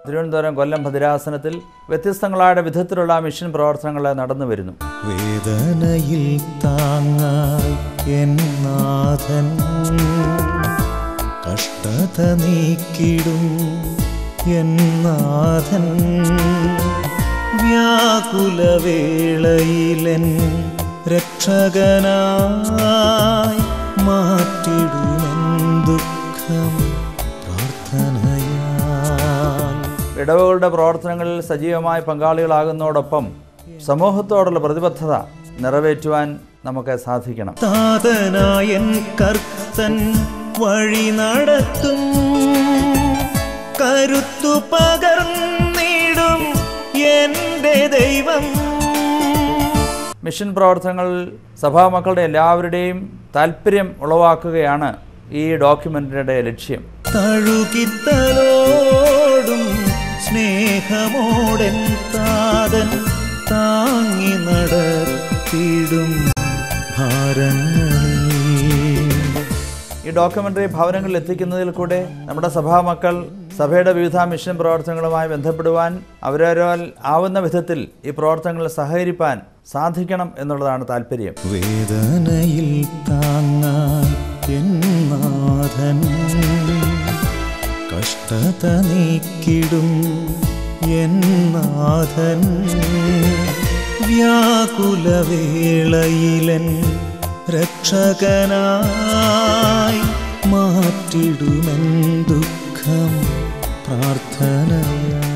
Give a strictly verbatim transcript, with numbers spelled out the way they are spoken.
തിരുവനന്തപുരം കൊല്ലം ഭദ്രാസനത്തിൽ വ്യത്യസ്തങ്ങളായ വിധത്തിലുള്ള മിഷൻ പ്രവർത്തനങ്ങൾ നടന്നു വരുന്നു. വേദനയിൽ താങ്ങായി എൻ നാഥൻ കഷ്ടത നീക്കിടും എൻ നാഥൻ വ്യാകുലവേളയിലെൻ രക്ഷകനായി മാറ്റിടുമെൻ ദുഃഖം പ്രാർത്ഥനയാൽ. ഇടവകളുടെ പ്രവർത്തനങ്ങളിൽ സജീവമായി പങ്കാളികളാകുന്നതോടൊപ്പം സമൂഹത്തോടുള്ള പ്രതിബദ്ധത നിറവേറ്റുവാൻ നമുക്ക് സാധിക്കണം. താതനായൻ കർത്തൻ വഴി നടത്തും കരുത്തു പകർന്നിടും എൻ്റെ ദൈവം. മിഷൻ പ്രവർത്തനങ്ങളിൽ സഭാമക്കളുടെ എല്ലാവരുടെയും താല്പര്യം ഉളവാക്കുകയാണ് ഈ ഡോക്യുമെന്ററിയുടെ ലക്ഷ്യം. തഴുകിത്തലോടും സ്നേഹമോടൻ താതൻ താങ്ങി നടത്തിടും ഭാരങ്ങളിൽ. ഈ ഡോക്യുമെന്ററി ഭവനങ്ങളിൽ എത്തിക്കുന്നതിൽ കൂടെ നമ്മുടെ സഭാമക്കൾ സഭയുടെ വിവിധ മിഷൻ പ്രവർത്തനങ്ങളുമായി ബന്ധപ്പെടുവാൻ അവരവരാൽ ആവുന്ന വിധത്തിൽ ഈ പ്രവർത്തനങ്ങളിൽ സഹകരിപ്പാൻ സാധിക്കണം എന്നുള്ളതാണ് താല്പര്യം. വേദനയിൽ താങ്ങാൻ എൻ നാഥൻ കഷ്ടത നീക്കിടും എൻ നാഥൻ വ്യാകുലവേളയിലെൻ രക്ഷകനായി മാറ്റിടുമെൻ ദുഃഖം പ്രാർത്ഥനയാ.